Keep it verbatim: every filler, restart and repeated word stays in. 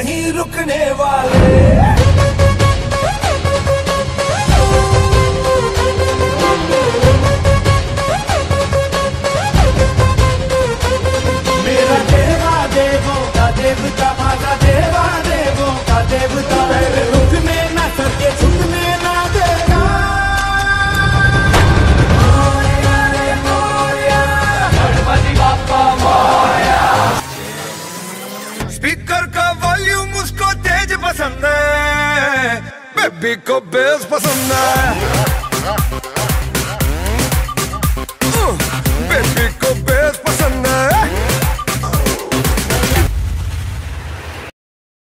नहीं रुकने वाले। मेरा देवा देवों का देवता, माता देवा देवों का देवता, रुकने ना सके झुकने ना देगा। मोरया रे मोरया, गणपति बाप्पा मोरया। स्पीकर का वॉल्यूम उसको तेज पसंद है, बेबी को बेस पसंद है।